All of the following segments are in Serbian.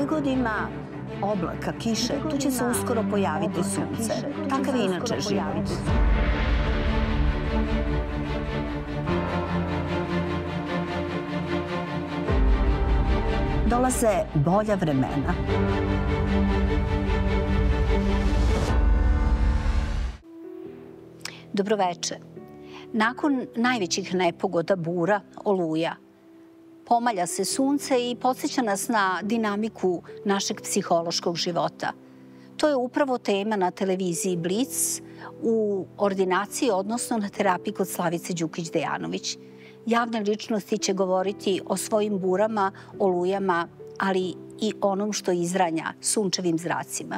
Gde god ima oblaka, kiše, tu će se uskoro pojaviti sunce. Takav je inače život. Dolaze bolja vremena. Dobroveče. Nakon najvećih nepogoda, bura, oluja, pomalja se sunce i podsjeća nas na dinamiku našeg psihološkog života. To je upravo tema na televiziji Blic u ordinaciji, odnosno na terapiji kod Slavice Đukić-Dejanović. Javne ličnosti će govoriti o svojim burama, olujama, ali i onom što izranja sunčevim zracima.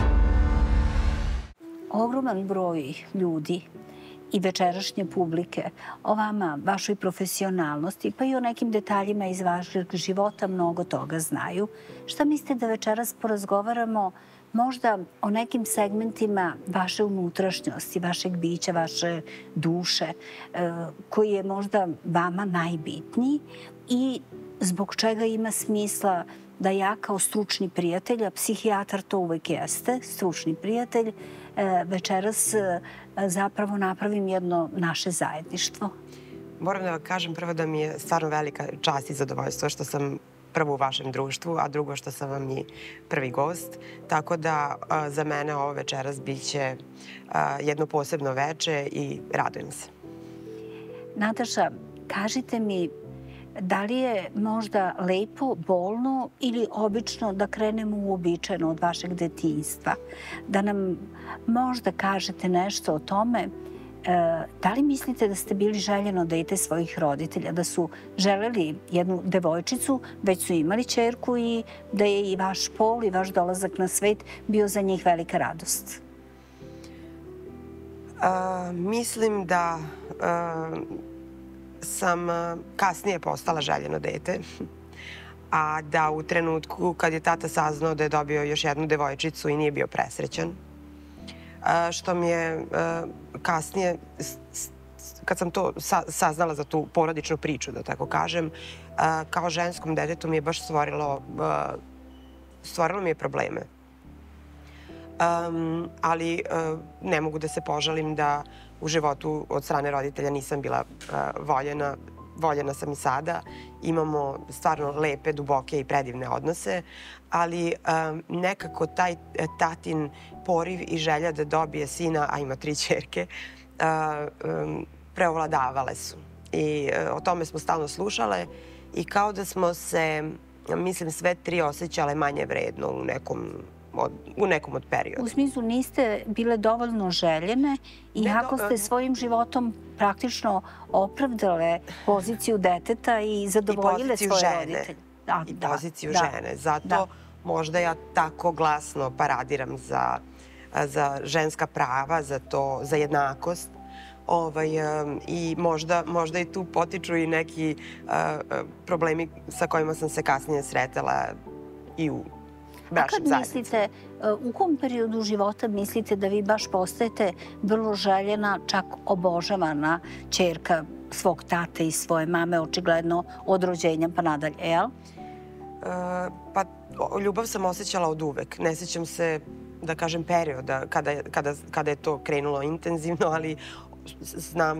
Ogroman broj ljudi i večerašnje publike o vama, vašoj profesionalnosti, pa i o nekim detaljima iz vašeg života mnogo toga znaju. Šta mislite da večeras porazgovaramo možda o nekim segmentima vaše unutrašnjosti, vašeg bića, vaše duše, koji je možda vama najbitniji i zbog čega ima smisla da ja kao stručni prijatelj, a psihijatar to uvek jeste, stručni prijatelj, večeras zapravo napravim jedno naše zajedništvo? Moram da vam kažem prvo da mi je stvarno velika čast i zadovoljstvo što sam prvo u vašem društvu, a drugo što sam vam i prvi gost. Tako da za mene ovo večeras biće jedno posebno veče i radujem se. Nataša, kažite mi, da li je možda lepo, bolno ili obično da krenemo uobičajeno od vašeg detinjstva? Da nam možda kažete nešto o tome. Da li mislite da ste bili željeno dete svojih roditelja, da su želeli jednu devojčicu, već su imali ćerku i da je i vaš pol i vaš dolazak na svet bio za njih velika radost? Mislim da sam kasnije postala željeno dete, a da u trenutku kad je tata saznao da je dobio još jednu devojčicu i nije bio presrećan, što mi je kasnije, kad sam to saznala za tu porodičnu priču, da tako kažem, kao ženskom detetu mi je baš stvorilo mi je probleme. Ali ne mogu da se požalim da u životu od strane roditelja nisam bila voljena. Voljena sam i sada. Imamo stvarno lepe, duboke i predivne odnose, ali nekako taj tatin poriv i želja da dobije sina, a ima 3 ćerke, preovladavale su. I o tome smo stalno slušale i kao da smo se, mislim, sve 3 osjećale manje vredno u nekom od perioda. U smislu niste bile dovoljno željene i ako ste svojim životom praktično opravdale poziciju deteta i zadovoljile svoje roditelje. I poziciju žene. Zato možda ja tako glasno paradiram za ženska prava, za jednakost. I možda i tu potiču i neki problemi sa kojima sam se kasnije sretala i u bračnim zajednicama. A kad mislite, u kom periodu života mislite da vi baš postajete vrlo željena, čak obožavana ćerka svog tate i svoje mame, očigledno od rođenja pa nadalje, jel? Pa ljubav sam osjećala od uvek. Ne sjećam se, da kažem, perioda kada je to krenulo intenzivno, ali znam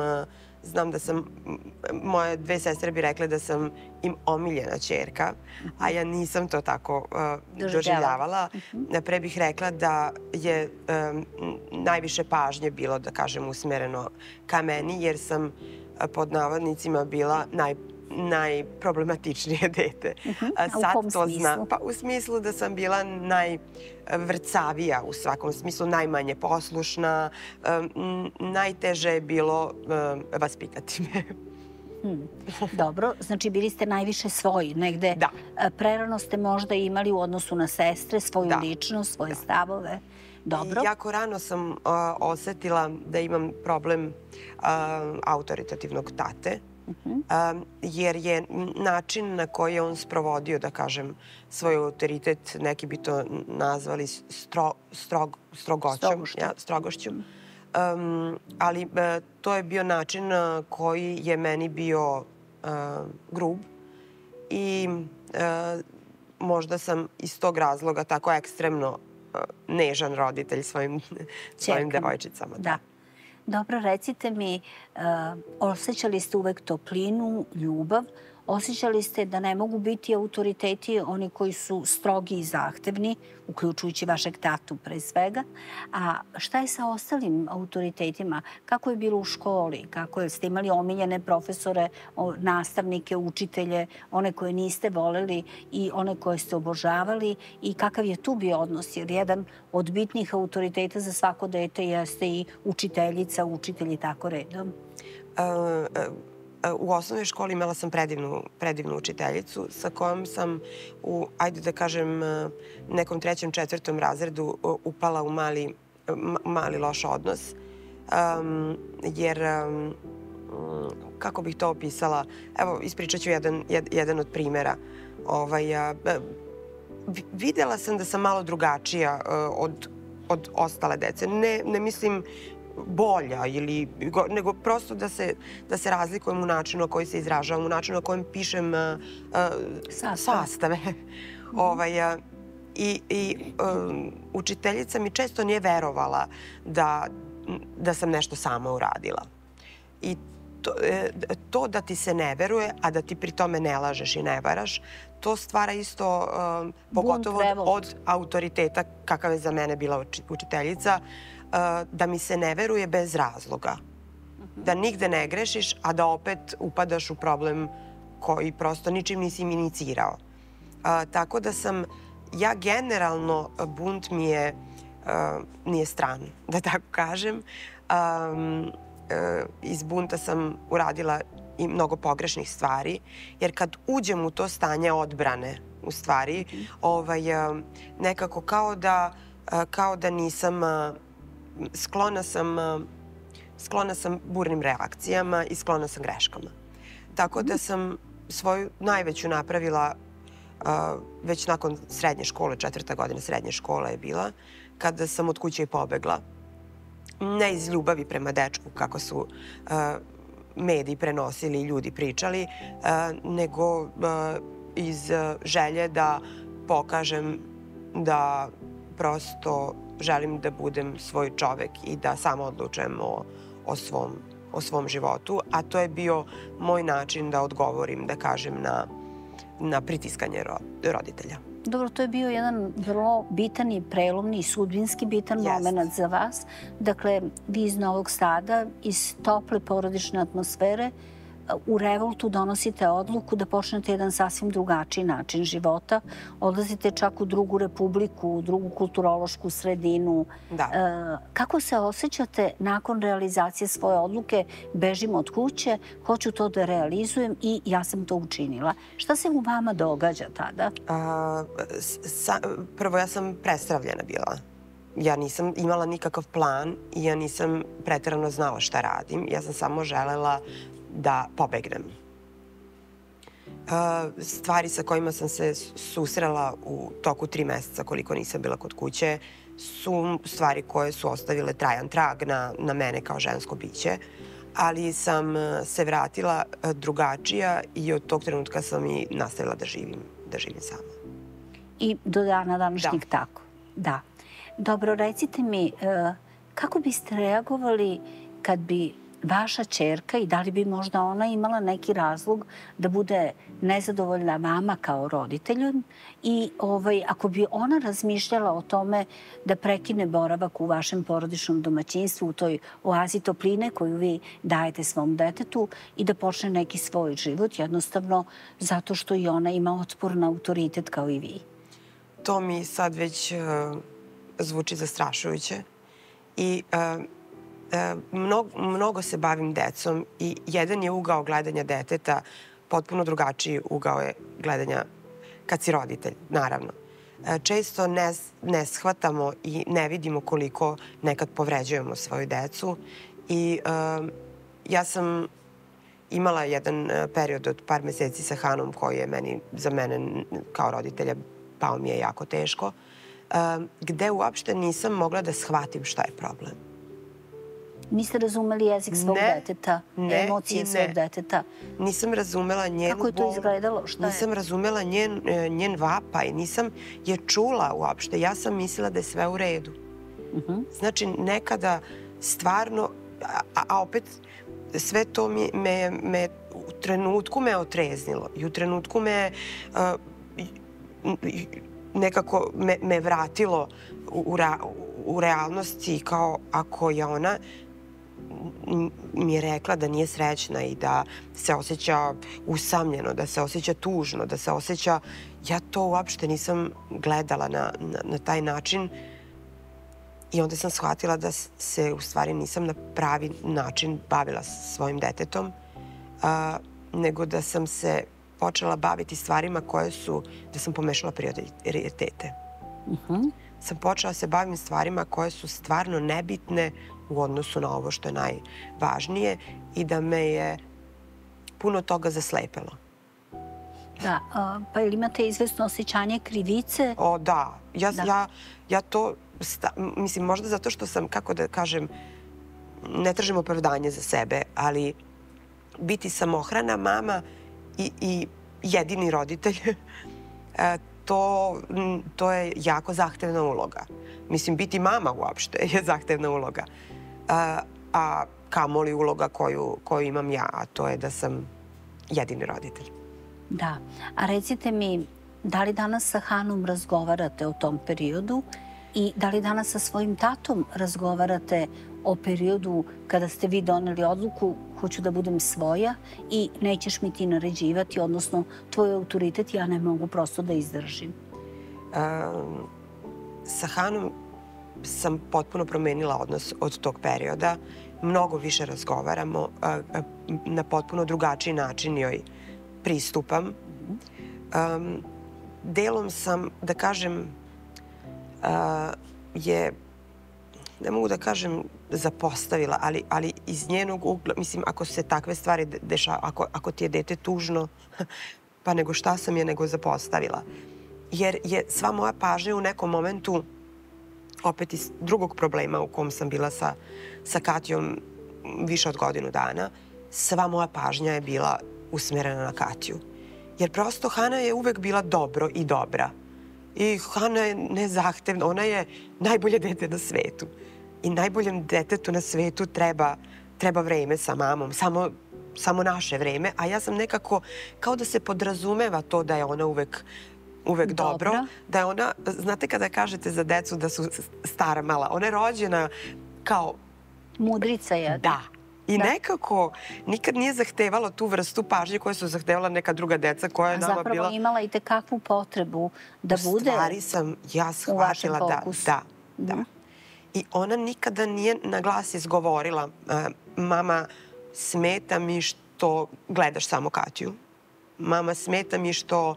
da sam, moje 2 sestre bi rekle da sam im omiljena ćerka, a ja nisam to tako doživljavala. Pre bih rekla da je najviše pažnje bilo, da kažem, usmereno ka meni, jer sam pod navodnicima bila najproblematičnije dete. U kom smislu? Pa u smislu da sam bila najvrcavija u svakom smislu, najmanje poslušna, najteže je bilo vaspitati me. Dobro, znači bili ste najviše svoji, negde prerano ste možda imali u odnosu na sestre svoju ličnost, svoje stavove. Dobro. Jako rano sam osetila da imam problem autoritativnog tate, jer je način na koji je on sprovodio, da kažem, svoj autoritet, neki bi to nazvali strogošću, ali to je bio način koji je meni bio grub i možda sam iz tog razloga tako ekstremno nežan roditelj svojim devojčicama. Da. Dobro, recite mi, osjećali ste uvek toplinu, ljubav, osjećali ste da ne mogu biti autoriteti oni koji su strogi i zahtevni, uključujući vašeg tatu pre svega. A šta je sa ostalim autoritetima? Kako je bilo u školi? Kako ste imali omiljene profesore, nastavnike, učitelje, one koje niste voleli i one koje ste obožavali? I kakav je tu bio odnos? Jer jedan od bitnih autoriteta za svako dete jeste i učiteljica, učitelj i tako redom. U osnovnoj školi imala sam predivnu učiteljicu sa kojom sam u, ajde da kažem, nekom 3., 4. razredu upala u mali loš odnos. Jer, kako bih to opisala, evo, ispričat ću jedan od primjera. Videla sam da sam malo drugačija od ostale dece. Ne mislim bolja, nego prosto da se razlikujem u načinu na koji se izražavam, u načinu na kojem pišem sastave. I učiteljica mi često nije verovala da sam nešto sama uradila. I to da ti se ne veruje, a da ti pri tome ne lažeš i ne varaš, to stvara isto, pogotovo od autoriteta, kakav je za mene bila učiteljica, da mi se ne veruje bez razloga. Da nigde ne grešiš, a da opet upadaš u problem koji prosto ničim nisi inicirao. Tako da sam, ja generalno, bunt mi nije stran, da tako kažem. Iz bunta sam uradila i mnogo pogrešnih stvari, jer kad uđem u to stanje odbrane, u stvari, nekako kao da nisam, sklona sam burnim reakcijama i sklona sam greškama. Tako da sam svoju najveću napravila već nakon srednje škole, 4. godina srednje škole je bila, kada sam od kuće i pobegla. Ne iz ljubavi prema dečku, kako su mediji prenosili i ljudi pričali, nego iz želje da pokažem da prosto želim da budem svoj čovek i da samo odlučujem o svom životu. A to je bio moj način da odgovorim, da kažem, na pritiskanje roditelja. Dobro, to je bio jedan vrlo bitan i prelomni i sudbinski bitan moment za vas. Dakle, vi iz Novog Sada, iz tople porodične atmosfere, u revoltu donosite odluku da počnete jedan sasvim drugačiji način života. Odlazite čak u drugu republiku, u drugu kulturološku sredinu. Kako se osjećate nakon realizacije svoje odluke? Bežim od kuće, hoću to da realizujem i ja sam to učinila. Šta se u vama događa tada? Prvo, ja sam prestravljena bila. Ja nisam imala nikakav plan i ja nisam preterano znala šta radim. Ja sam samo želela da pobegnem. Stvari sa kojima sam se susrela u toku 3 meseca koliko nisam bila kod kuće su stvari koje su ostavile trajan trag na mene kao žensko biće, ali sam se vratila drugačija i od tog trenutka sam i nastavila da živim sama. I do dana današnjeg tako? Da. Dobro, recite mi, kako biste reagovali kad bi vaša ćerka i da li bi možda ona imala neki razlog da bude nezadovoljna vama kao roditeljom i ako bi ona razmišljala o tome da prekine boravak u vašem porodičnom domaćinstvu, u toj oazi topline koju vi dajete svom detetu i da počne neki svoj život, jednostavno zato što i ona ima otpor na autoritet kao i vi. To mi sad već zvuči zastrašujuće i mnogo se bavim decom i jedan je ugao gledanja deteta, potpuno drugačiji ugao je gledanja kad si roditelj, naravno. Često ne shvatamo i ne vidimo koliko nekad povređujemo svoju decu i ja sam imala jedan period od par meseci sa Hanom koji je za mene kao roditelja pao mi je jako teško, gde uopšte nisam mogla da shvatim šta je problem. Niste razumeli jezik svog deteta, emocije svog deteta? Nisam razumela njenu bol. Kako je to izgledalo? Šta je? Nisam razumela njen vapaj, nisam je čula uopšte. Ja sam mislila da je sve u redu. Znači, nekada stvarno, a opet sve to u trenutku me otreznilo i u trenutku me nekako me vratilo u realnosti, kao ako je ona mi je rekla da nije srećna i da se osjeća usamljeno, da se osjeća tužno, da se osjeća... Ja to uopšte nisam gledala na taj način i onda sam shvatila da se u stvari nisam na pravi način bavila svojim detetom, nego da sam se počela baviti stvarima koje su, da sam pomešala prioritete. Sam počela se bavim stvarima koje su stvarno nebitne u odnosu na ovo što je najvažnije i da me je puno toga zaslepelo. Da, pa ili imate izvesno osjećanje krivice? O, da. Ja to, mislim, možda zato što sam, kako da kažem, ne tražim opravdanje za sebe, ali biti samohrana mama i jedini roditelj, to je jako zahtevna uloga. Mislim, biti mama uopšte je zahtevna uloga. A kamoli uloga koju imam ja, a to je da sam jedini roditelj. Da. A recite mi, da li danas sa Hanom razgovarate o tom periodu i da li danas sa svojim tatom razgovarate o periodu kada ste vi doneli odluku hoću da budem svoja i nećeš mi ti naređivati, odnosno tvoj autoritet ja ne mogu prosto da izdržim? Sa Hanom sam potpuno promenila odnos od tog perioda. Mnogo više razgovaramo, na potpuno drugačiji način joj pristupam. Delom sam, da kažem, je, ne mogu da kažem zapostavila, ali iz njenog ugla, mislim, ako se takve stvari dešava, ako ti je dete tužno, pa nego šta sam je nego zapostavila. Jer je sva moja pažnja u nekom momentu, opet iz drugog problema u kom sam bila sa Katijom više od godinu dana, sva moja pažnja je bila usmerena na Katiju. Jer prosto Hana je uvek bila dobro i dobra. I Hana je nezahtevna, ona je najbolje dete na svetu. I najboljem detetu na svetu treba vreme sa mamom, samo naše vreme. A ja sam nekako, kao da se podrazumeva to da je ona uvek dobro. Da je ona, znate kada kažete za decu da su stara mala, ona je rođena kao... Mudrica jedna. Da. I nekako nikad nije zahtevala tu vrstu pažnje koje su zahtevala neka druga deca koja je nama bila... Zapravo imala i tekakvu potrebu da bude... U stvari sam ja shvatila da. I ona nikada nije na glas izgovorila mama, smeta mi što gledaš samo Katiju. Mama, smeta mi što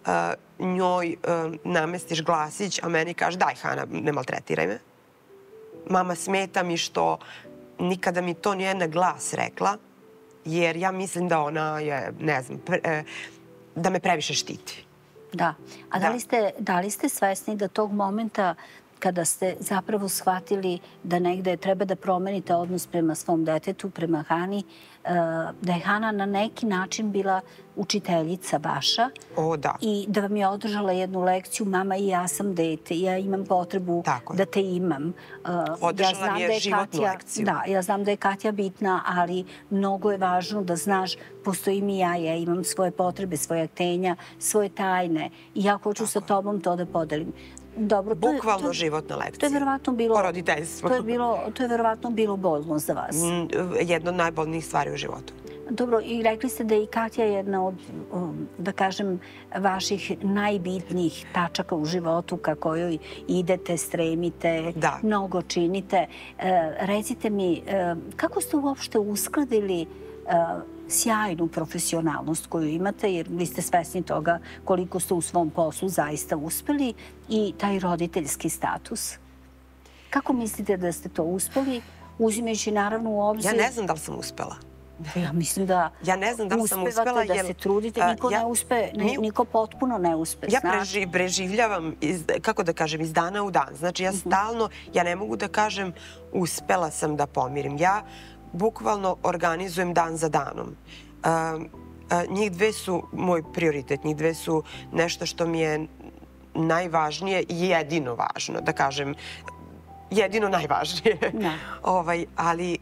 njoj namestiš glasić, a meni kaže daj Hana, ne maltretiraj me. Mama, smeta mi što nikada mi to nije na glas rekla, jer ja mislim da ona je, ne znam, da me previše štiti. Da. A da li ste svesni da tog momenta kada ste zapravo shvatili da negde treba da promenite odnos prema svom detetu, prema Hani, da je Hana na neki način bila učiteljica vaša i da vam je održala jednu lekciju, mama i ja sam dete, ja imam potrebu da te imam. Održala mi je životnu lekciju. Da, ja znam da je Katja bitna, ali mnogo je važno da znaš, postojim i ja imam svoje potrebe, svoje htenja, svoje tajne i ja hoću sa tobom to da podelim. Bukvalno životna lekcija. To je verovatno bilo... O roditeljstvu. To je verovatno bilo bolno za vas. Jedna od najbolnijih stvari u životu. Dobro, i rekli ste da je i Katja jedna od, da kažem, vaših najbitnijih tačaka u životu ka kojoj idete, stremite, mnogo činite. Recite mi, kako ste uopšte uskladili sjajnu profesionalnost koju imate, jer vi ste svesni toga koliko ste u svom poslu zaista uspeli i taj roditeljski status? Kako mislite da ste to uspeli, uzimajući naravno u obzir... Ja ne znam da li sam uspela. Ja mislim da Ja ne znam da li sam uspela. uspevate, da se trudite. Niko ne uspe, niko potpuno ne uspe. Ja preživljavam, kako da kažem, iz dana u dan. Znači ja stalno, ja ne mogu da kažem uspela sam da pomirim. Ja bukvalno organizujem dan za danom. Njih dve su moj prioritet, njih dve su nešto što mi je najvažnije i jedino važno, da kažem, jedino najvažnije. Ali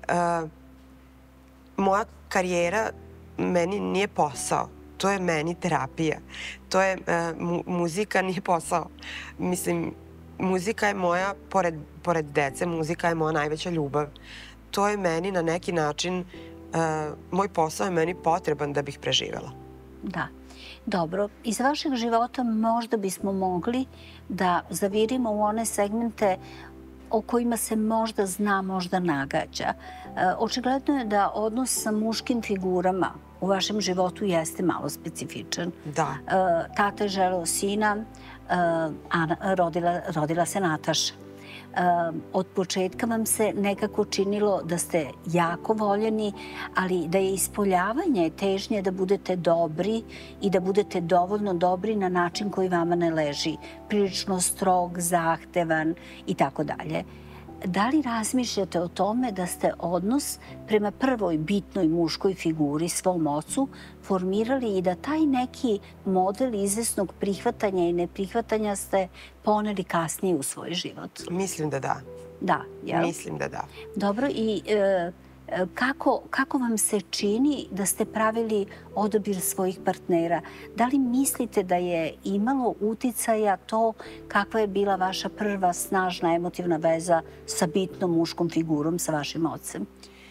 moja karijera meni nije posao, to je meni terapija. To je, muzika nije posao. Mislim, muzika je moja, pored dece, muzika je moja najveća ljubav. To je meni na neki način, moj posao je meni potreban da bih preživela. Da. Dobro, iz vašeg života možda bismo mogli da zavirimo u one segmente o kojima se možda zna, možda nagađa. Očigledno je da odnos sa muškim figurama u vašem životu jeste malo specifičan. Da. Tata je želeo sina, a rodila se Nataša. Od početka vam se nekako činilo da ste jako voljeni, ali da je ispoljavanje težnje da budete dobri i da budete dovoljno dobri na način koji vama ne leži. Prilično strog, zahtevan i tako dalje. Da li razmišljate o tome da ste odnos prema prvoj bitnoj muškoj figuri, svom ocu, formirali i da taj neki model izvesnog prihvatanja i neprihvatanja ste poneli kasnije u svoj život? Mislim da da. Da, jel? Mislim da da. Dobro, i kako vam se čini da ste pravili odabir svojih partnera? Da li mislite da je imalo uticaja to kakva je bila vaša prva snažna emotivna veza sa bitnom muškom figurom, sa vašim ocem?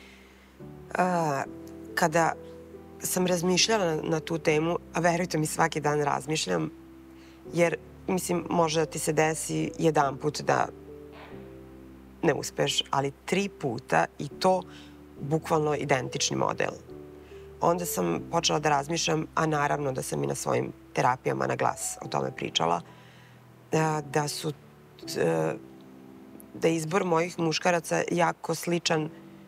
Kada sam razmišljala na tu temu, a verujte mi svaki dan razmišljam, jer mislim može da ti se desi jedanput da ne uspeš, ali 3 puta i to bukvalno identični model. Onda sam počela da razmišljam, a naravno da sam i na svojim terapijama na glas o tome pričala, da je izbor mojih muškaraca jako sličan,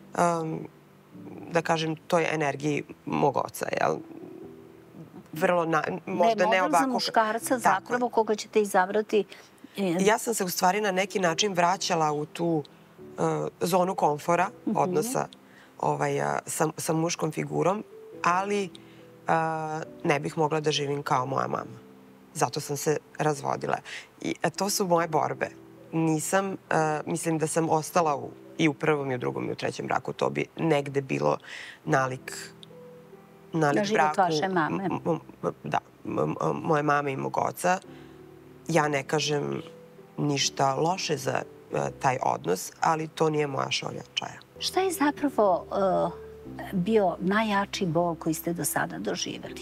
da kažem, toj energiji mog oca. Vrlo, možda ne model za muškarca zapravo koga ćete izabrati. Ja sam se u stvari na neki način vraćala u tu zonu komfora odnosa sa muškom figurom, ali ne bih mogla da živim kao moja mama. Zato sam se razvodila. I to su moje borbe. Nisam, mislim da sam ostala i u prvom, i u drugom, i u trećem braku. To bi negde bilo nalik braku. Na život vaše mame. Da, moje mame i mog oca. Ja ne kažem ništa loše za taj odnos, ali to nije moja šolja čaja. Šta je zapravo bio najjači bol koji ste do sada doživjeli?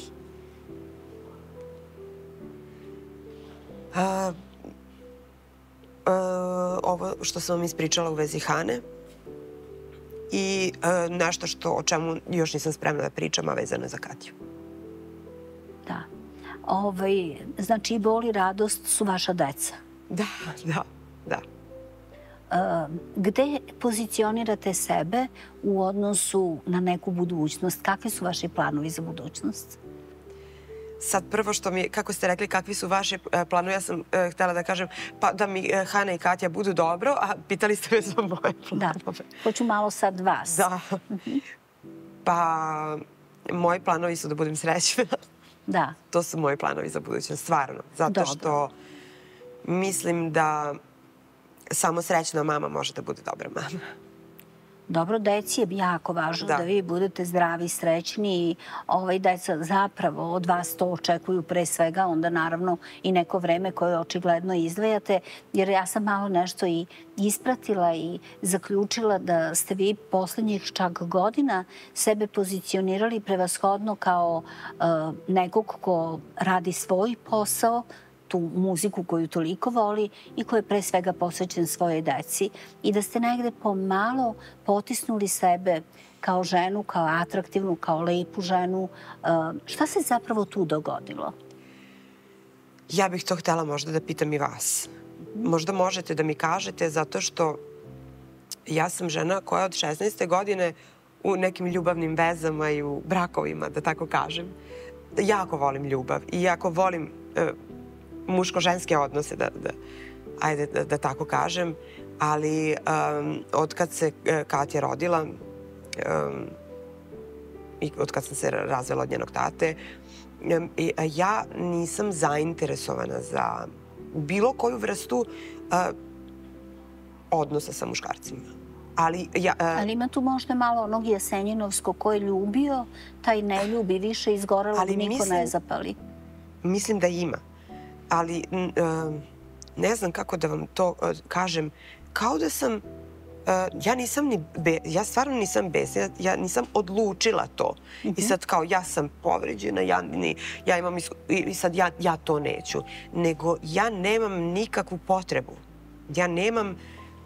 Ovo što sam vam ispričala u vezi Hane i nešto o čemu još nisam spremna da pričam, a vezano je za Katju. Da. Znači i bol i radost su vaša deca. Da, da, da. Gde pozicionirate sebe u odnosu na neku budućnost? Kakvi su vaši planovi za budućnost? Sad prvo što mi, kako ste rekli, kakvi su vaši planovi, ja sam htjela da kažem pa da mi Hana i Katja budu dobro, a pitali ste me za moje planove. Da, hoću malo sad vas. Da. Pa, moji planovi su da budem srećna. Da. To su moji planovi za budućnost, stvarno. Zato što mislim da samo srećna mama može da bude dobra mama. Dobro, deci je jako važno da vi budete zdravi, srećni i deca zapravo od vas to očekuju pre svega, onda naravno i neko vreme koje očigledno izdvajate, jer ja sam malo nešto i ispratila i zaključila da ste vi poslednjih čak godina sebe pozicionirali prevashodno kao nekog ko radi svoj posao, tu muziku koju toliko voli i koji je pre svega posvećen svojoj deci i da ste negde pomalo potisnuli sebe kao ženu, kao atraktivnu, kao lepu ženu. Šta se zapravo tu dogodilo? Ja bih to htjela možda da pitam i vas. Možda možete da mi kažete, zato što ja sam žena koja od 16. godine u nekim ljubavnim vezama i u brakovima, da tako kažem. Jako volim ljubav i jako volim muško-ženske odnose, da tako kažem. Ali od kad se Katja rodila i od kad sam se razvela od njenog tate, ja nisam zainteresovana za bilo koju vrstu odnosa sa muškarcima. Ali ima tu možda malo onog Jesenjinovskog ko je ljubio, taj ne ljubi više, izgoralo i niko ne zapali. Mislim da ima. Ali ne znam kako da vam to kažem. Kao da sam... Ja stvarno nisam besna. Ja nisam odlučila to. I sad kao ja sam povređena, ja imam i sad ja to neću. Nego ja nemam nikakvu potrebu. Ja nemam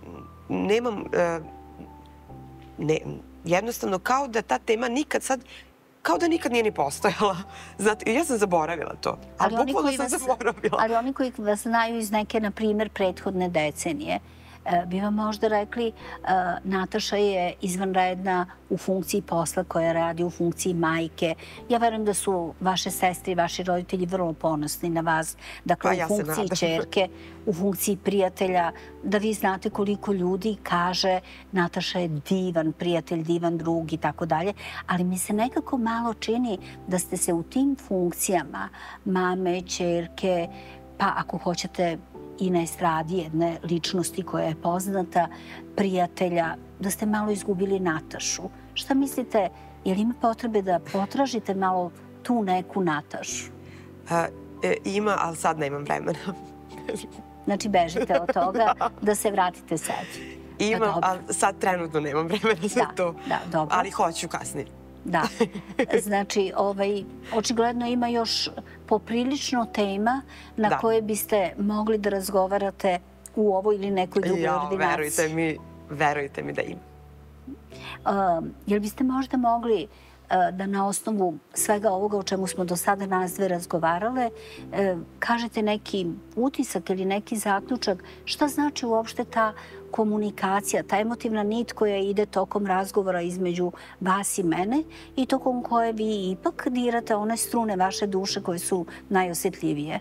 jednostavno kao da ta tema nikad sad, kao da nikad nije ni postojala. Znate, ja sam zaboravila to. Ali bukvalno sam zaboravila. Ali oni koji vas znaju iz neke, na primjer, prethodne decenije, bi vam možda rekli Nataša je izvanredna u funkciji posla koja radi u funkciji majke. Ja verujem da su vaše sestre i vaši roditelji vrlo ponosni na vas. Dakle, u funkciji ćerke, u funkciji prijatelja, da vi znate koliko ljudi kaže Nataša je divan prijatelj, divan drug i tako dalje. Ali mi se nekako malo čini da ste se u tim funkcijama mame, ćerke, pa ako hoćete i na estradi jedne ličnosti koja je poznata, prijatelja, da ste malo izgubili Natašu. Šta mislite, je li ima potrebe da potražite malo tu neku Natašu? Ima, ali sad nemam vremena. Znači, bežite od toga da se vratite sebi. Imam, ali sad trenutno nemam vremena za to. Da, dobro. Ali hoću kasnije. Da. Znači, očigledno ima još poprilično tema na koje biste mogli da razgovarate u ovoj ili nekoj drugoj ordinaciji. Verujte mi da ima. Jel biste možda mogli da na osnovu svega ovoga o čemu smo do sada nas dve razgovarale, kažete neki utisak ili neki zaključak, šta znači uopšte ta komunikacija, ta emotivna nit koja ide tokom razgovora između vas i mene i tokom koje vi ipak dirate one strune vaše duše koje su najosjetljivije?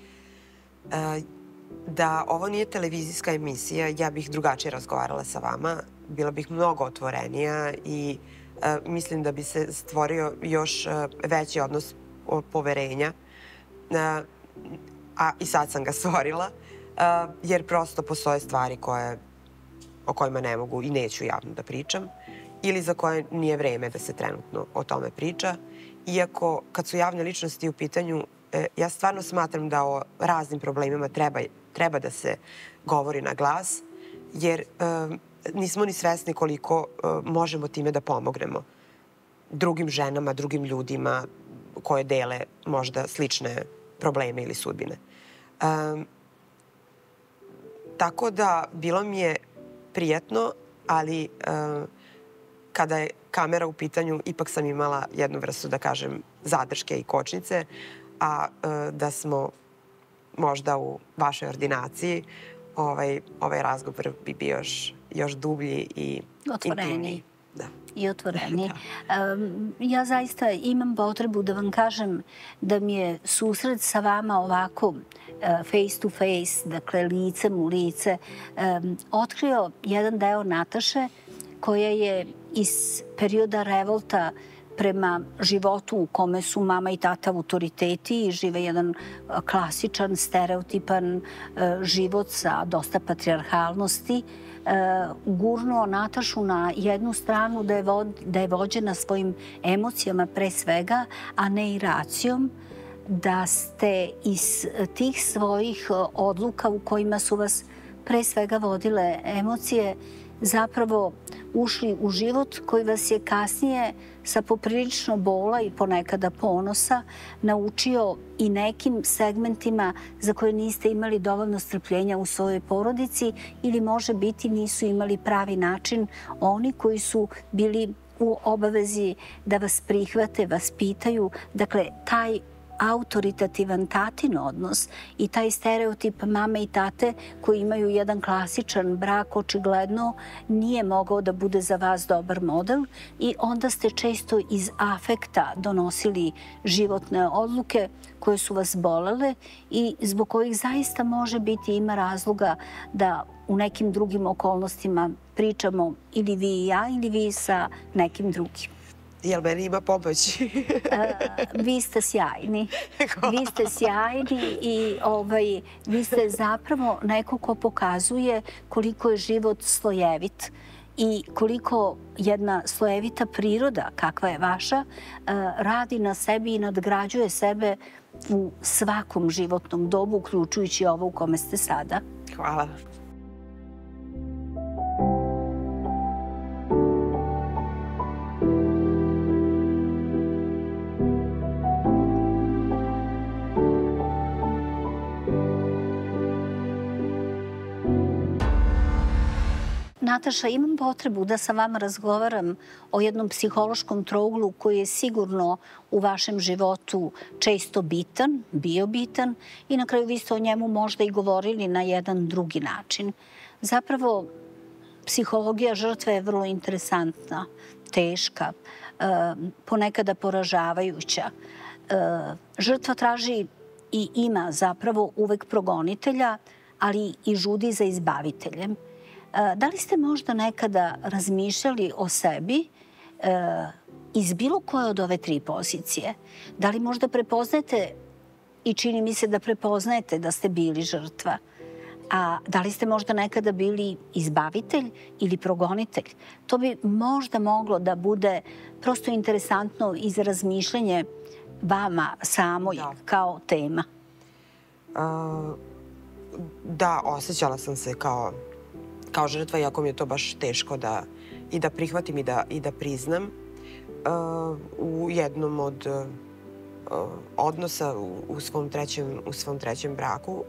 Da ovo nije televizijska emisija, ja bih drugačije razgovarala sa vama. Bila bih mnogo otvorenija i mislim da bi se stvorio još veći odnos poverenja. A i sad sam ga stvorila, jer prosto postoje stvari o kojima ne mogu i neću javno da pričam ili za koje nije vreme da se trenutno o tome priča. Iako, kad su javne ličnosti u pitanju, ja stvarno smatram da o raznim problemima treba da se govori na glas, jer nismo ni svesni koliko možemo time da pomognemo drugim ženama, drugim ljudima koje dele možda slične probleme ili sudbine. Tako da bilo mi je prijatno, ali kada je kamera u pitanju, ipak sam imala jednu vrstu, da kažem, zadrške i kočnice, a da smo možda u vašoj ordinaciji, ovaj razgovor bi bio još dublji i otvoreniji. I otvoreniji. Ja zaista imam potrebu da vam kažem da mi je susret sa vama ovako face to face, dakle licem u lice, otkrio jedan deo Nataše koja je iz perioda revolta prema životu u kome su mama i tata autoriteti i žive jedan klasičan, stereotipan život sa dosta patrijarhalnosti, gurnuo Natašu na jednu stranu da je vođena svojim emocijama pre svega, a ne i racijom, da ste iz tih svojih odluka u kojima su vas pre svega vodile emocije zapravo ušli u život koji vas je kasnije sa poprilično bola i ponekada ponosa naučio i nekim segmentima za koje niste imali dovoljno strpljenja u svojoj porodici ili može biti nisu imali pravi način oni koji su bili u obavezi da vas prihvate, vas pitaju. Dakle, taj autoritativan tatin odnos i taj stereotip mame i tate koji imaju jedan klasičan brak očigledno nije mogao da bude za vas dobar model i onda ste često iz afekta donosili životne odluke koje su vas bolele i zbog kojih zaista može biti ima razloga da u nekim drugim okolnostima pričamo ili vi i ja ili vi sa nekim drugim. Jel meni ima pomoći? Vi ste sjajni. Vi ste sjajni i vi ste zapravo neko ko pokazuje koliko je život slojevit i koliko jedna slojevita priroda, kakva je vaša, radi na sebi i nadgrađuje sebe u svakom životnom dobu, uključujući ovo u kome ste sada. Hvala. Nataša, imam potrebu da sa vama razgovaram o jednom psihološkom trouglu koji je sigurno u vašem životu često bitan, bio bitan i na kraju vi ste o njemu možda i govorili na jedan drugi način. Zapravo, psihologija žrtve je vrlo interesantna, teška, ponekada poražavajuća. Žrtva traži i ima zapravo uvek progonitelja, ali i žudi za izbaviteljem. Da li ste možda nekada razmišljali o sebi iz bilo koje od ove tri pozicije? Da li možda prepoznajete, i čini mi se da prepoznajete da ste bili žrtva, a da li ste možda nekada bili izbavitelj ili progonitelj? To bi možda moglo da bude prosto interesantno i za razmišljanje vama samoj kao tema. Da, osjećala sam se kao žrtva, iako mi je to baš teško i da prihvatim i da priznam. U jednom od odnosa u svom trećem braku.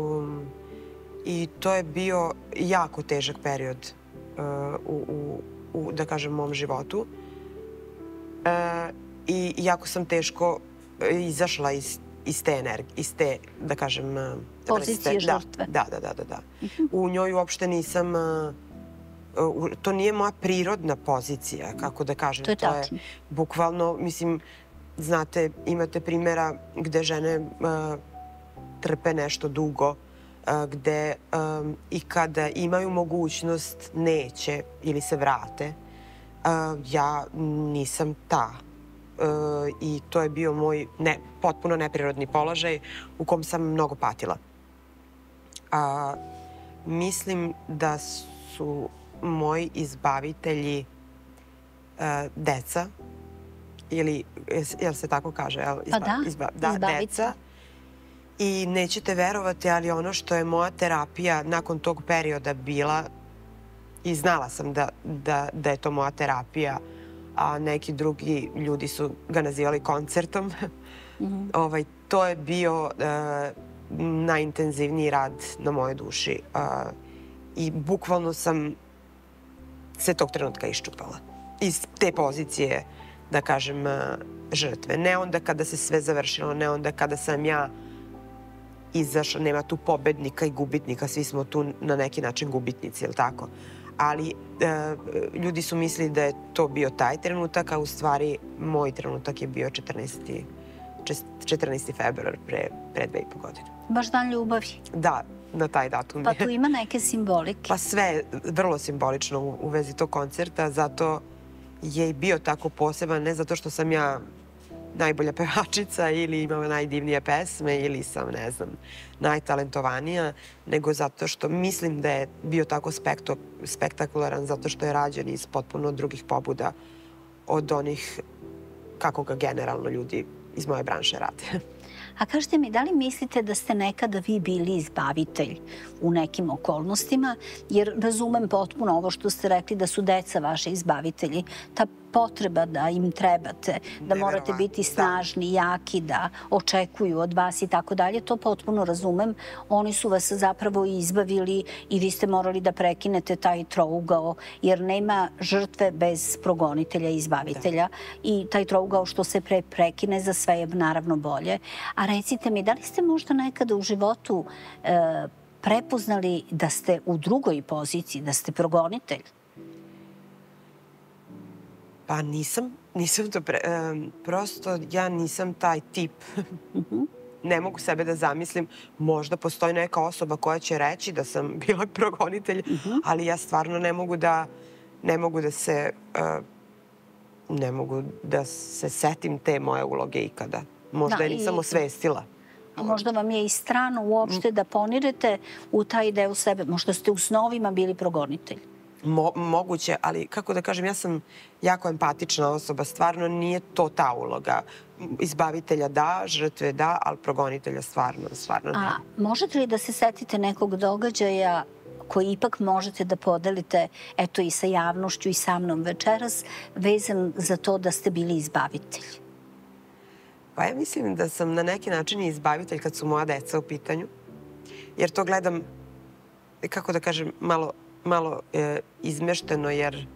I to je bio jako težak period u da kažem, mom životu. I jako sam teško izašla iz te energije, iz te, da kažem... Pozicije žrtve. Da. U njoj uopšte nisam... To nije moja prirodna pozicija, kako da kažem. To je tačno. Bukvalno, mislim, znate, imate primjera gde žene trpe nešto dugo, gde i kada imaju mogućnost neće ili se vrate. Ja nisam ta. I to je bio moj potpuno neprirodni položaj u kom sam mnogo patila. Mislim da su moji izbavitelji deca, ili, jel se tako kaže? Pa da, deca. I nećete verovati, ali ono što je moja terapija nakon tog perioda bila, i znala sam da je to moja terapija, a neki drugi ljudi su ga nazivali koncertom. To je bio najintenzivniji rad na mojoj duši. I bukvalno sam se tog trenutka iščupala. Iz te pozicije, da kažem, žrtve. Ne onda kada se sve završilo, ne onda kada sam ja izašla, nema tu pobednika i gubitnika, svi smo tu na neki način gubitnici, ili tako? Ali ljudi su mislili da je to bio taj trenutak, a u stvari moj trenutak je bio 14. februar pre 2,5 godine. Baš dan ljubavi. Da, na taj datum. Pa tu ima neke simbolike. Pa sve je vrlo simbolično u vezi tog koncerta, zato je i bio tako poseban, ne zato što sam ja najbolja pevačica ili imam najdivnije pesme ili sam, ne znam, najtalentovanija, nego zato što mislim da je bio tako spektakularan, zato što je rađen iz potpuno drugih pobuda od onih kako ga generalno ljudi iz moje branše rade. A kažete mi, da li mislite da ste nekada vi bili izbavitelj u nekim okolnostima? Jer razumem potpuno ovo što ste rekli da su deca vaši izbavitelji. Ta potreba da im trebate, da morate biti snažni, jaki, da očekuju od vas i tako dalje, to potpuno razumem. Oni su vas zapravo izbavili i vi ste morali da prekinete taj trougao, jer nema žrtve bez progonitelja i izbavitelja. I taj trougao što se prekine, za sve je naravno bolje. A recite mi, da li ste možda nekada u životu prepoznali da ste u drugoj poziciji, da ste progonitelj? Pa nisam to prosto ja nisam taj tip. Ne mogu sebe da zamislim. Možda postoji neka osoba koja će reći da sam bila progonitelj, ali ja stvarno ne mogu da se setim te moje uloge ikada. Možda je nisam osvestila. A možda vam je i strano uopšte da ponirete u taj deo sebe. Možda ste u snovima bili progonitelj. Moguće, ali kako da kažem, ja sam jako empatična osoba. Stvarno nije to ta uloga. Izbavitelja da, žrtve da, ali progonitelja stvarno ne. A možete li da se setite nekog događaja koji ipak možete da podelite, eto, i sa javnošću i sa mnom večeras, vezan za to da ste bili izbavitelj? Pa ja mislim da sam na neki način i izbavitelj kad su moja deca u pitanju. Jer to gledam, kako da kažem, malo izmešteno, jer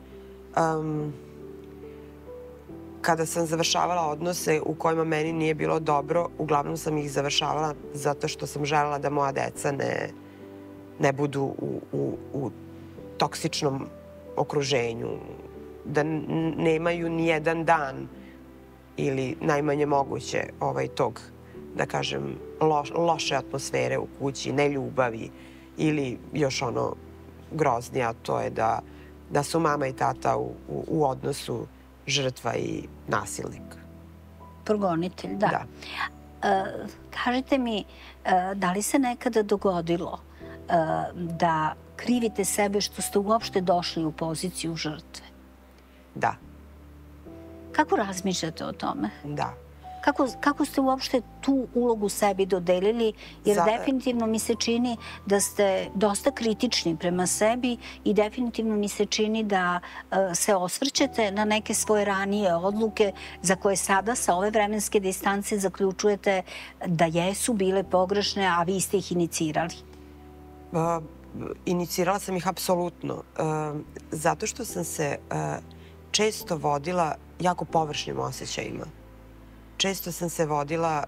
kada sam završavala odnose u kojima meni nije bilo dobro, uglavnom sam ih završavala zato što sam želela da moja deca ne budu u toksičnom okruženju, da nemaju ni jedan dan ili najmanje moguće tog, da kažem, loše atmosfere u kući, neljubavi ili još ono groznije, a to je da su mama i tata u odnosu žrtva i nasilnik. Progonitelj, da. Kažite mi, da li se nekada dogodilo da krivite sebe što ste uopšte došli u poziciju žrtve? Da. Kako razmišljate o tome? Da. Kako ste uopšte tu ulogu sebi dodelili? Jer definitivno mi se čini da ste dosta kritični prema sebi i definitivno mi se čini da se osvrćete na neke svoje ranije odluke za koje sada sa ove vremenske distance zaključujete da jesu bile pogrešne, a vi ste ih inicirali. Inicirala sam ih apsolutno. Zato što sam se često vodila jako površnim osjećajima. Često sam se vodila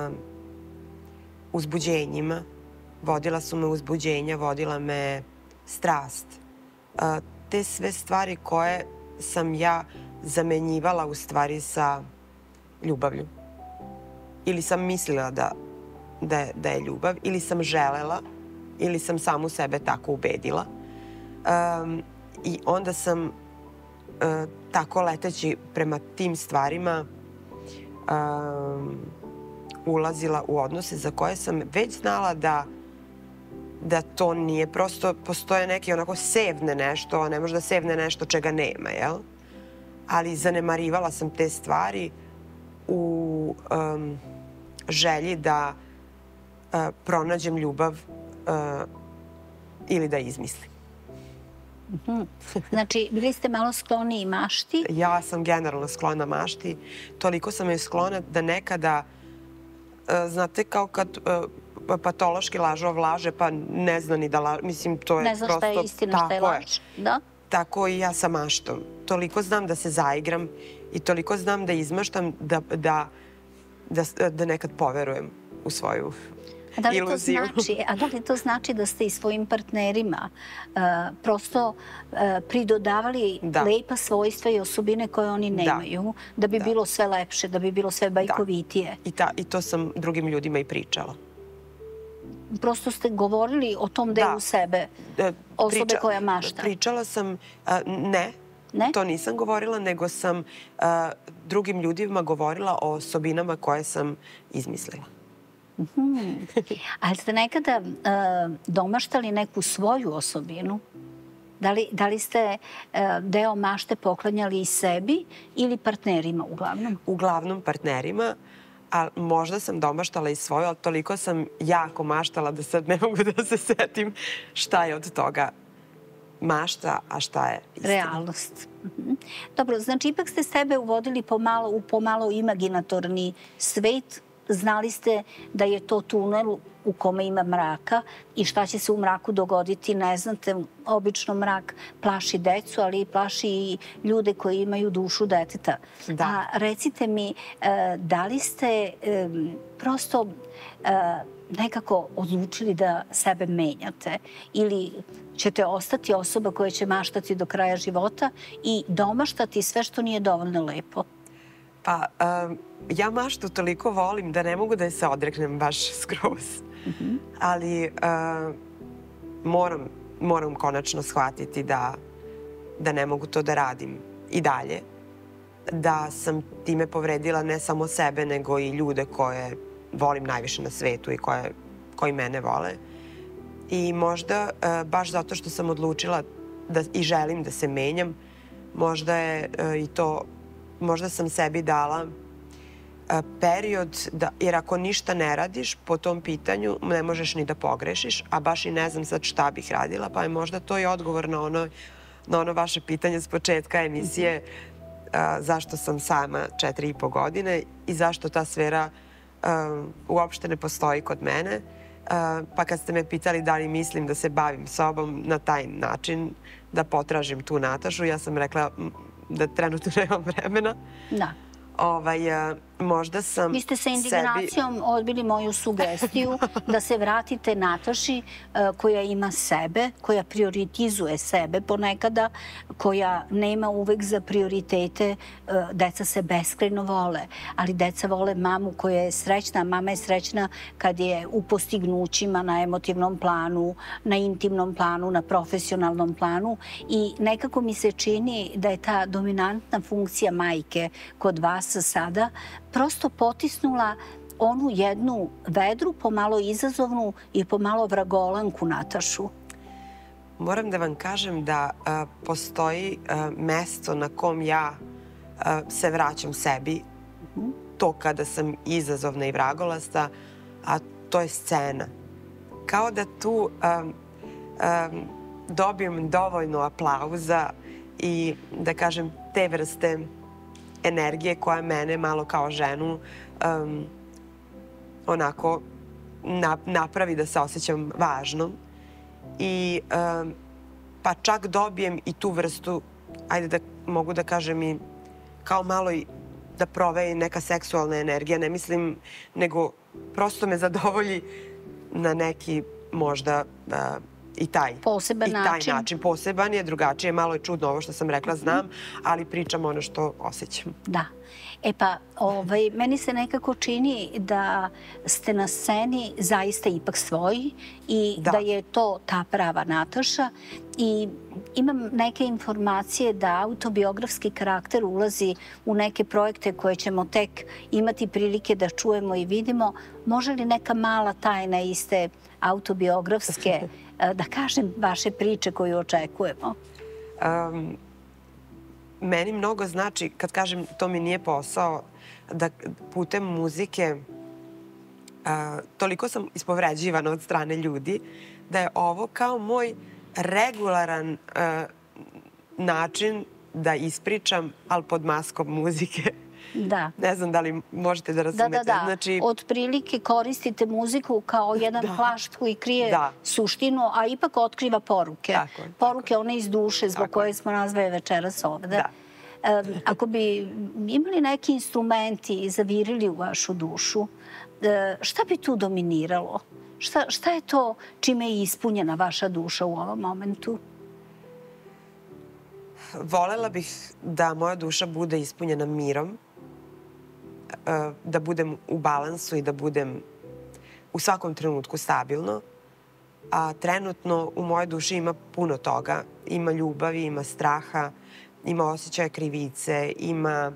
uzbuđenjima. Vodila su me uzbuđenja, vodila me strast. Te sve stvari koje sam ja zamenjivala u stvari sa ljubavlju. Ili sam mislila da je ljubav, ili sam želela, ili sam samu sebe tako ubedila. I onda sam tako leteći prema tim stvarima ulazila u odnose za koje sam već znala da to nije. Prosto postoje neke onako sevne nešto, a ne može da sevne nešto čega nema, jel? Ali zanemarivala sam te stvari u želji da pronađem ljubav ili da izmislim. Znači, bili ste malo skloni i mašti? Ja sam generalno sklona mašti. Toliko sam je sklona da nekada, znate, kao kad patološki lažov laže, pa ne zna ni da laže. Mislim, to je prosto... Ne zna šta je istina, šta je laž. Da? Tako i ja sa maštom. Toliko znam da se zaigram i toliko znam da izmaštam da nekad poverujem u svoju iluziju. A da li to znači da ste i svojim partnerima prosto pridodavali lepa svojstva i osobine koje oni nemaju, da bi bilo sve lepše, da bi bilo sve bajkovitije? I to sam drugim ljudima i pričala. Prosto ste govorili o tom delu sebe, osobe koja mašta? Pričala sam, ne. To nisam govorila, nego sam drugim ljudima govorila o osobinama koje sam izmislila. Ali ste nekada domaštali neku svoju osobinu? Da li ste deo mašte poklanjali i sebi ili partnerima uglavnom? Uglavnom partnerima, a možda sam domaštala i svoju, ali toliko sam jako maštala da sad ne mogu da se setim šta je od toga mašta, a šta je istina. Realnost. Dobro, znači ipak ste sebe uvodili u pomalo imaginatorni svet. Znali ste da je to tunel u kome ima mraka i šta će se u mraku dogoditi, ne znate. Obično mrak plaši decu, ali plaši i ljude koji imaju dušu deteta. Da. A recite mi, da li ste prosto nekako odlučili da sebe menjate ili ćete ostati osoba koja će maštati do kraja života i domaštati sve što nije dovoljno lepo? Pa, ja maštu toliko volim da ne mogu da je se odreknem baš skroz. Ali moram konačno shvatiti da ne mogu to da radim i dalje. Da sam time povredila ne samo sebe, nego i ljude koje volim najviše na svetu i koji mene vole. I možda, baš zato što sam odlučila i želim da se menjam, možda je i to, možda sam sebi dala period, jer ako ništa ne radiš po tom pitanju, ne možeš ni da pogrešiš, a baš i ne znam sad šta bih radila, pa je možda to i odgovor na ono vaše pitanje s početka emisije, zašto sam sama 4,5 godine i zašto ta sfera uopšte ne postoji kod mene. Pa kad ste me pitali da li mislim da se bavim sobom na taj način, da potražim tu Natašu, ja sam rekla da trenutno nemam vremena. Da. Možda sam Vi ste sa indignacijom odbili moju sugestiju da se vratite Nataši koja ima sebe, koja prioritizuje sebe ponekada, koja nema uvek za prioritete. Deca se beskrajno vole, ali deca vole mamu koja je srećna, a mama je srećna kad je u postignućima na emotivnom planu, na intimnom planu, na profesionalnom planu i nekako mi se čini da je ta dominantna funkcija majke kod vas sada prosto potisnula onu jednu vedru, pomalo izazovnu i pomalo vragolanku Natašu. Moram da vam kažem da postoji mesto na kom ja se vraćam sebi, to kada sam izazovna i vragolasta, a to je scena. Kao da tu dobijem dovoljno aplauza i da kažem te vrste energije koja mene malo kao ženu onako napravi da se osjećam važnom. I pa čak dobijem i tu vrstu, ajde da mogu da kažem i kao malo i da proveje neka seksualna energija, ne mislim, nego prosto me zadovolji na neki možda i taj način. Poseban je, drugačije, malo je čudno ovo što sam rekla, znam, ali pričam ono što osjećam. Da. E pa, meni se nekako čini da ste na sceni zaista ipak svoji i da je to ta prava Nataša. I imam neke informacije da autobiografski karakter ulazi u neke projekte koje ćemo tek imati prilike da čujemo i vidimo. Može li neka mala tajna iz te autobiografske, da kažem, vaše priče koju očekujemo? Meni mnogo znači, kad kažem to mi nije posao, da putem muzike toliko sam ispovređivana od strane ljudi da je ovo kao moj regularan način da ispričam, ali pod maskom muzike. Da. Ne znam da li možete da razumete. Da. Otprilike koristite muziku kao jedan plašt koji krije suštinu, a ipak otkriva poruke. Poruke one iz duše zbog koje smo nazvali večeras ovde. Ako bi imali neki instrumenti zavirili u vašu dušu, šta bi tu dominiralo? Šta je to čime je ispunjena vaša duša u ovom momentu? Volela bih da moja duša bude ispunjena mirom, da budem u balansu i da budem u svakom trenutku stabilno. A trenutno u mojoj duši ima puno toga. Ima ljubavi, ima straha, ima osjećaja krivice, ima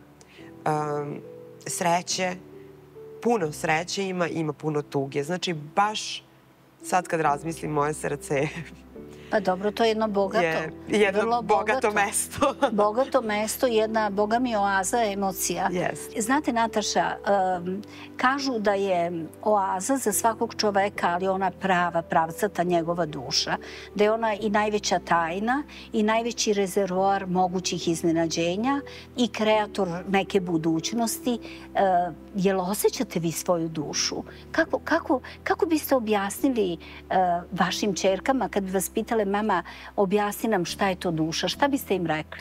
sreće. Puno sreće ima puno tuge. Znači, baš sad kad razmislim, moje srce je Pa dobro, to je jedno bogato. je jedno bogato mesto. Bogato mesto, jedna, boga mi, oaza emocija. Yes. Znate, Nataša, kažu da je oaza za svakog čoveka, ali ona pravcata njegova duša. Da je ona i najveća tajna i najveći rezervoar mogućih iznenađenja i kreator neke budućnosti. Jel osjećate vi svoju dušu? Kako biste objasnili vašim ćerkama kad bi vas pitale, mama, objasni nam šta je to duša? Šta biste im rekli?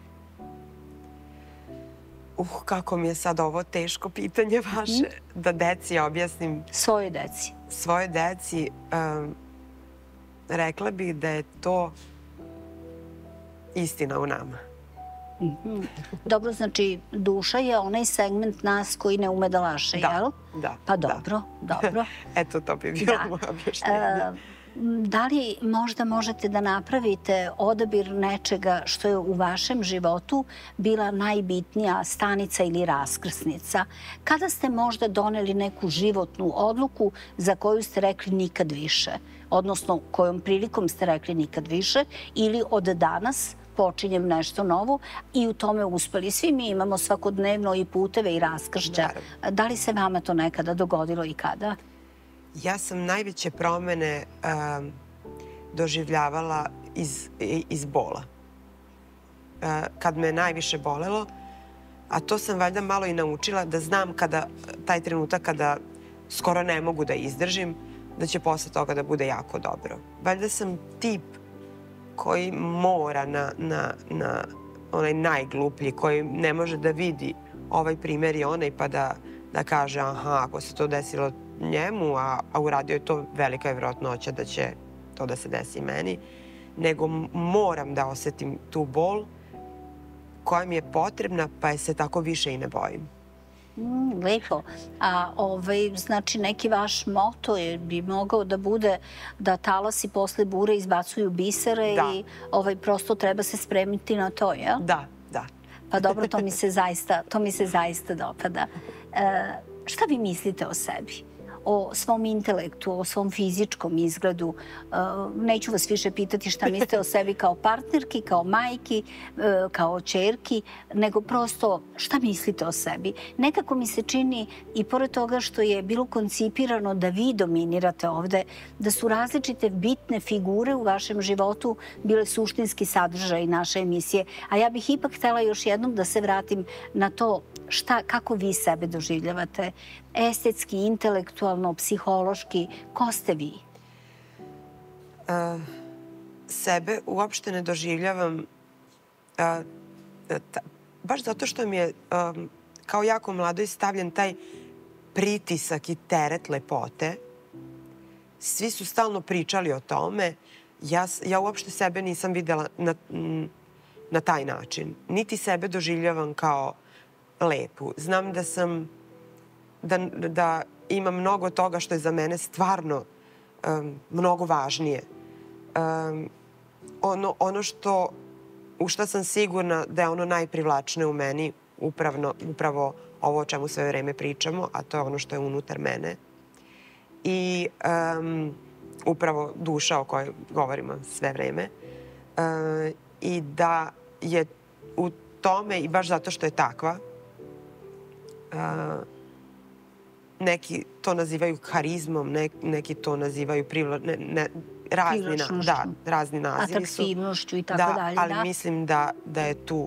Kako mi je sad ovo teško pitanje vaše. Da deci objasnim. Svojoj deci. Svojoj deci rekla bih da je to istina u nama. Dobro, znači duša je onaj segment nas koji ne ume da laže, jel? Da. Pa dobro. Eto, to bi bilo moje objašnjenje. Da li možda možete da napravite odabir nečega što je u vašem životu bila najbitnija stanica ili raskrsnica? Kada ste možda doneli neku životnu odluku za koju ste rekli nikad više? Odnosno, kojom prilikom ste rekli nikad više ili od danas počinjem nešto novo i u tome uspeli. Svi mi imamo svakodnevno i puteve i raskršća. Da li se vama to nekada dogodilo i kada? Ja sam najveće promene doživljavala iz bola. Kad me najviše bolelo, a to sam valjda malo i naučila, da znam taj trenutak kada skoro ne mogu da izdržim, da će posle toga da bude jako dobro. Valjda sam tip koji mora na onaj najgluplji, koji ne može da vidi ovaj primer i onaj pa da kaže aha, ako se to desilo njemu, a uradio je to, velika je vjerojatnoća da će to da se desi i meni, nego moram da osetim tu bol koja mi je potrebna, pa je se tako više i ne bojim. Lepo. A znači neki vaš moto bi mogao da bude da talasi posle bure izbacuju bisere i prosto treba se spremiti na to, jel? Da. Pa dobro, to mi se zaista dopada. Šta vi mislite o sebi? O svom intelektu, o svom fizičkom izgledu. Neću vas više pitati šta mislite o sebi kao partnerki, kao majki, kao ćerki, nego prosto šta mislite o sebi. Nekako mi se čini, i pored toga što je bilo koncipirano da vi dominirate ovde, da su različite bitne figure u vašem životu bile suštinski sadržaj naše emisije. A ja bih ipak htela još jednom da se vratim na to kako vi sebe doživljavate? Estetski, intelektualno, psihološki, ko ste vi? Sebe uopšte ne doživljavam baš zato što mi je kao jako mladoj stavljen taj pritisak i teret lepote. Svi su stalno pričali o tome. Ja uopšte sebe nisam videla na taj način. Niti sebe doživljavam kao lepu. Znam da ima mnogo toga što je za mene stvarno mnogo važnije. Ono u što sam sigurna da je ono najprivlačnije u meni, upravo ovo o čemu sve vreme pričamo, a to je ono što je unutar mene. I upravo duša o kojoj govorimo sve vreme. I da je u tome, i baš zato što je takva, neki to nazivaju harizmom, neki to nazivaju razni nazivi su. Atraktivnošću i tako dalje. Ali mislim da je tu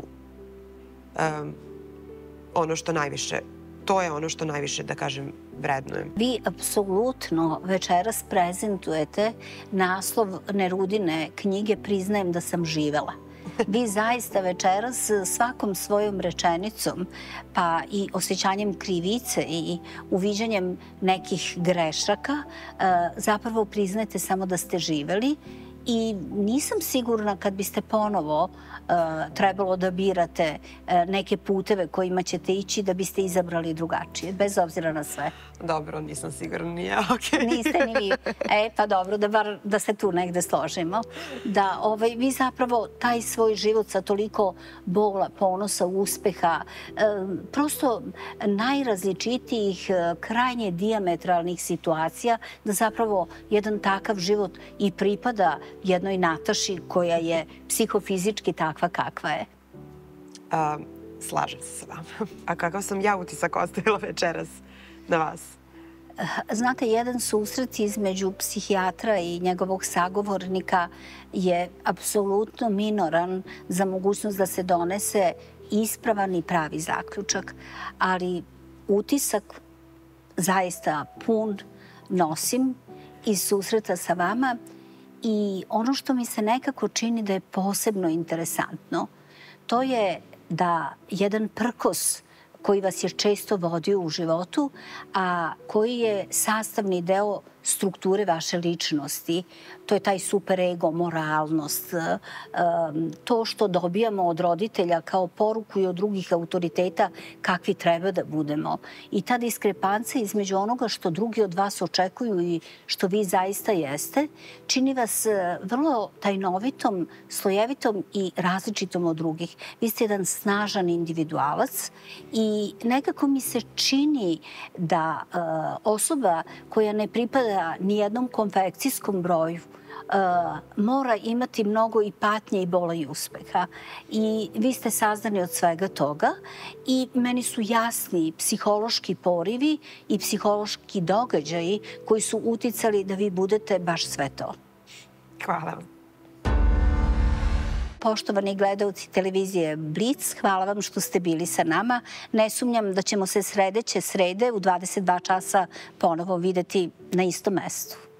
ono što najviše, to je ono što najviše, da kažem, vrednujem. Vi apsolutno večeras prezentujete naslov Nerudine knjige Priznajem da sam živela. Vi zaista večeras svakom svojom rečenicom, pa i osjećanjem krivice i uviđanjem nekih grešaka, zapravo priznajete samo da ste živeli i nisam sigurna kad biste ponovo trebalo da birate neke puteve kojima ćete ići da biste izabrali drugačije, bez obzira na sve. Dobro, nisam sigurna ni ja, okej. Niste ni vi. Pa dobro, da se tu negde složimo. Da vi zapravo taj svoj život sa toliko bola, ponosa, uspeha, prosto najrazličitijih, krajnje dijametralnih situacija, da zapravo jedan takav život i pripada jednoj Nataši koja je psihofizički takva kakva je? Slažem se sa vama. A kakav sam ja utisak ostavila večeras na vas? Znate, jedan susret između psihijatra i njegovog sagovornika je apsolutno minoran za mogućnost da se donese ispravan i pravi zaključak, ali utisak zaista pun nosim iz susreta sa vama i ono što mi se nekako čini da je posebno interesantno, to je da jedan prkos koji vas je često vodio u životu, a koji je sastavni deo strukture vaše ličnosti. To je taj superego, moralnost, to što dobijamo od roditelja kao poruku i od drugih autoriteta kakvi treba da budemo. I ta diskrepanca između onoga što drugi od vas očekuju i što vi zaista jeste, čini vas vrlo tajnovitom, slojevitom i različitom od drugih. Vi ste jedan snažan individualac i nekako mi se čini da osoba koja ne pripada ni jednom konfekcijskom broju mora imati mnogo i patnje i bola i uspeha. I vi ste sazdani od svega toga i meni su jasni psihološki porivi i psihološki događaji koji su uticali da vi budete baš sve to. Hvala vam. Poštovani gledaoci televizije Blic, hvala vam što ste bili sa nama. Ne sumnjam da ćemo se sledeće srede u 22 časa ponovo videti na istom mestu.